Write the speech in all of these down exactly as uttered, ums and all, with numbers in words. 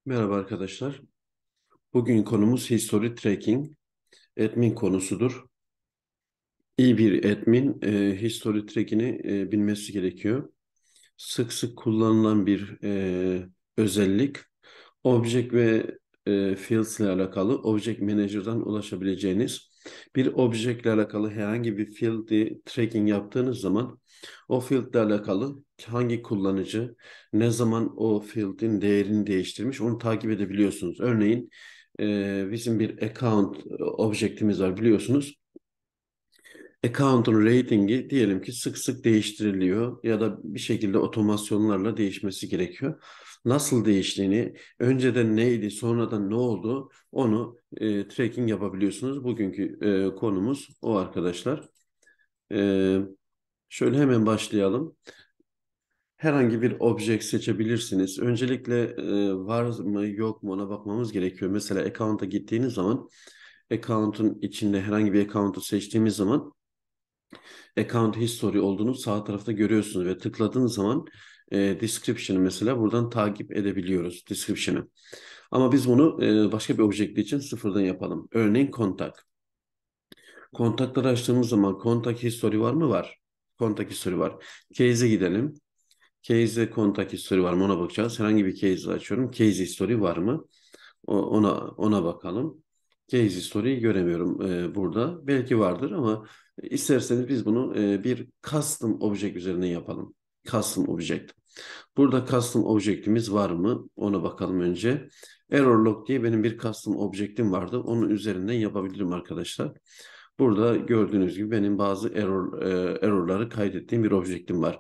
Merhaba arkadaşlar. Bugün konumuz history tracking. Admin konusudur. İyi bir admin e, history tracking'i e, bilmesi gerekiyor. Sık sık kullanılan bir e, özellik. Object ve e, fields ile alakalı Object Manager'dan ulaşabileceğiniz bir object ile alakalı herhangi bir field'i tracking yaptığınız zaman o field ile alakalı hangi kullanıcı ne zaman o field'in değerini değiştirmiş onu takip edebiliyorsunuz. Örneğin e, bizim bir account object'imiz var biliyorsunuz. Account'un ratingi diyelim ki sık sık değiştiriliyor ya da bir şekilde otomasyonlarla değişmesi gerekiyor. Nasıl değiştiğini, önceden neydi, sonradan ne oldu onu e, tracking yapabiliyorsunuz. Bugünkü e, konumuz o arkadaşlar. E, Şöyle hemen başlayalım. Herhangi bir object seçebilirsiniz. Öncelikle e, var mı yok mu ona bakmamız gerekiyor. Mesela account'a gittiğiniz zaman account'un içinde herhangi bir account'u seçtiğimiz zaman account history olduğunu sağ tarafta görüyorsunuz ve tıkladığınız zaman e, description'ı mesela buradan takip edebiliyoruz description'ı. Ama biz bunu e, başka bir object için sıfırdan yapalım. Örneğin kontak. Kontakları açtığımız zaman kontak history var mı? Var. Kontak history var. Case'e gidelim. Case'de kontak history var mı? Ona bakacağız. Herhangi bir case açıyorum. Case history var mı? O- Ona ona bakalım. Case history'yi göremiyorum e, burada. Belki vardır ama isterseniz biz bunu e, bir custom object üzerinden yapalım. Custom object. Burada custom object'imiz var mı? Ona bakalım önce. Error log diye benim bir custom object'im vardı. Onun üzerinden yapabilirim arkadaşlar. Burada gördüğünüz gibi benim bazı error e, error'ları kaydettiğim bir object'im var.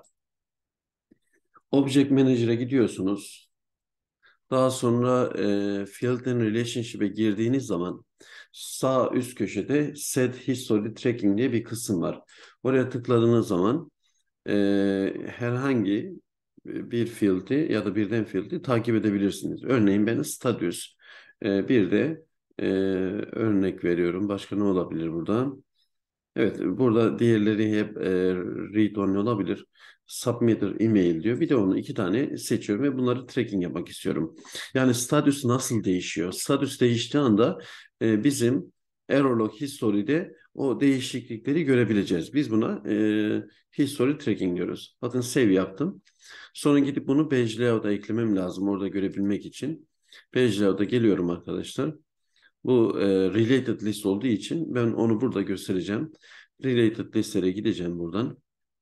Object Manager'a gidiyorsunuz. Daha sonra e, Field and Relationship'e girdiğiniz zaman sağ üst köşede Set History Tracking diye bir kısım var. Oraya tıkladığınız zaman e, herhangi bir field'i ya da birden field'i takip edebilirsiniz. Örneğin ben Stadius. E, bir de e, örnek veriyorum. Başka ne olabilir burada? Evet, burada diğerleri hep e, read only olabilir. Submitter email diyor. Bir de onu iki tane seçiyorum ve bunları tracking yapmak istiyorum. Yani status nasıl değişiyor? Status değiştiği anda e, bizim error log history'de o değişiklikleri görebileceğiz. Biz buna e, history tracking diyoruz. Bakın save yaptım. Sonra gidip bunu page layout'a eklemem lazım orada görebilmek için. Page layout'a geliyorum arkadaşlar. Bu e, related list olduğu için ben onu burada göstereceğim. Related listlere gideceğim buradan.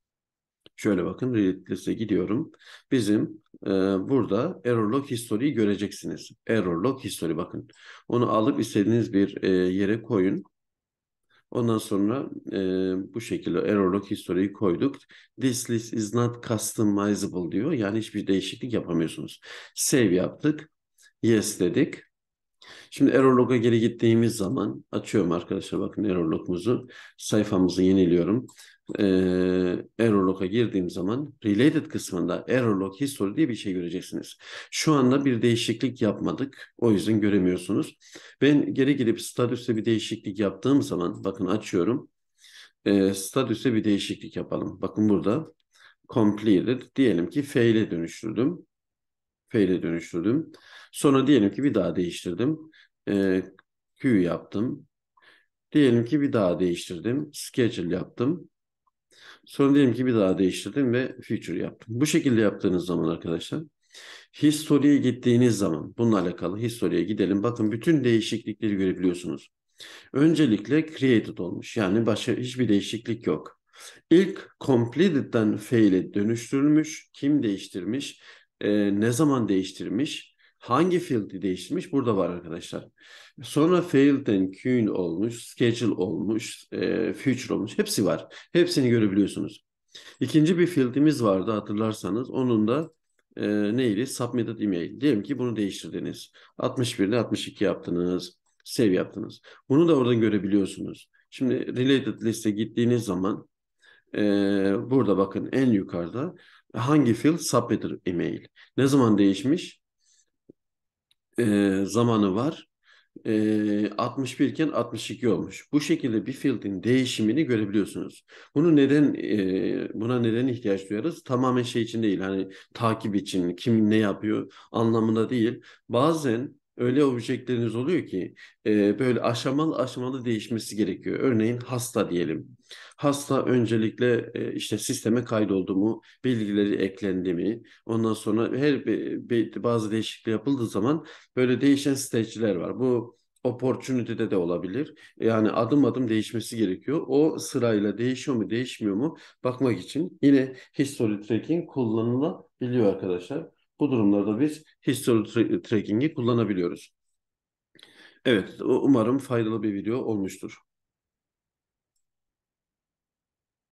Şöyle bakın related liste gidiyorum. Bizim e, burada error log history'yi göreceksiniz. Error log history bakın. Onu alıp istediğiniz bir e, yere koyun. Ondan sonra e, bu şekilde error log history'yi koyduk. This list is not customizable diyor. Yani hiçbir değişiklik yapamıyorsunuz. Save yaptık. Yes dedik. Şimdi error log'a geri gittiğimiz zaman açıyorum arkadaşlar bakın error log'umuzu sayfamızı yeniliyorum. Ee, error log'a girdiğim zaman related kısmında error log history diye bir şey göreceksiniz. Şu anda bir değişiklik yapmadık. O yüzden göremiyorsunuz. Ben geri gidip statüste bir değişiklik yaptığım zaman bakın açıyorum. Ee, statüste bir değişiklik yapalım. Bakın burada completed diyelim ki fail'e dönüştürdüm. Fail'e dönüştürdüm. Sonra diyelim ki bir daha değiştirdim. Ee, Q yaptım. Diyelim ki bir daha değiştirdim. Schedule yaptım. Sonra diyelim ki bir daha değiştirdim ve future yaptım. Bu şekilde yaptığınız zaman arkadaşlar history'ye gittiğiniz zaman bununla alakalı history'ye gidelim. Bakın bütün değişiklikleri görebiliyorsunuz. Öncelikle created olmuş. Yani başka hiçbir değişiklik yok. İlk completed'den fail'e dönüştürülmüş. Kim değiştirmiş? Ee, ne zaman değiştirmiş? Hangi field'i değiştirmiş? Burada var arkadaşlar. Sonra failed'den queued olmuş, schedule olmuş, e, future olmuş. Hepsi var. Hepsini görebiliyorsunuz. İkinci bir field'imiz vardı hatırlarsanız. Onun da e, neydi? Submitted email. Diyelim ki bunu değiştirdiniz. altmış bir ile altmış iki yaptınız. Save yaptınız. Bunu da oradan görebiliyorsunuz. Şimdi related liste gittiğiniz zaman e, burada bakın en yukarıda hangi field submitted email. Ne zaman değişmiş? E, zamanı var. e, altmış bir iken altmış iki olmuş. Bu şekilde bir field'in değişimini görebiliyorsunuz. Bunu neden e, buna neden ihtiyaç duyarız? Tamamen şey için değil. Hani takip için, kim ne yapıyor anlamında değil. Bazen öyle objeleriniz oluyor ki e, böyle aşamalı aşamalı değişmesi gerekiyor. Örneğin hasta diyelim. Hasta öncelikle e, işte sisteme kaydoldu mu, bilgileri eklendi mi? Ondan sonra her be- be- bazı değişiklik yapıldığı zaman böyle değişen stage'ler var. Bu opportunity'de de olabilir. Yani adım adım değişmesi gerekiyor. O sırayla değişiyor mu, değişmiyor mu bakmak için yine history tracking kullanılabiliyor arkadaşlar. Bu durumlarda biz history tra- tracking'i kullanabiliyoruz. Evet, umarım faydalı bir video olmuştur.